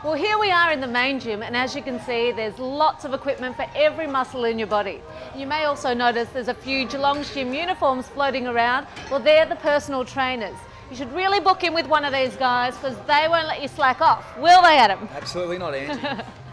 Well, here we are in the main gym, and as you can see, there's lots of equipment for every muscle in your body. You may also notice there's a few Geelong gym uniforms floating around. Well, they're the personal trainers. You should really book in with one of these guys because they won't let you slack off, will they, Adam? Absolutely not, Angie.